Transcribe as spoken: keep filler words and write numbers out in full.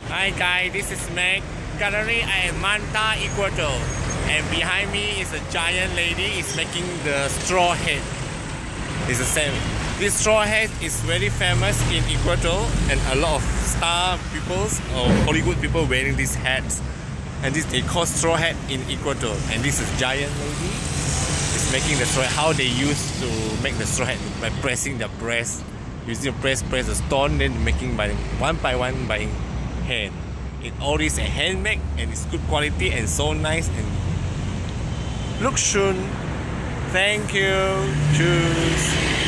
Hi guys, this is Meg. Currently I am Manta, Ecuador, and behind me is a giant lady is making the straw hat. It's the same. This straw hat is very famous in Ecuador, and a lot of star people or Hollywood people wearing these hats. And this they call straw hat in Ecuador. And this is giant lady is making the straw hat. How they used to make the straw hat by pressing the breast, using the press press the stone, then making by one by one by hand. It all is a handmade and it's good quality and so nice and look soon. Thank you. Cheers.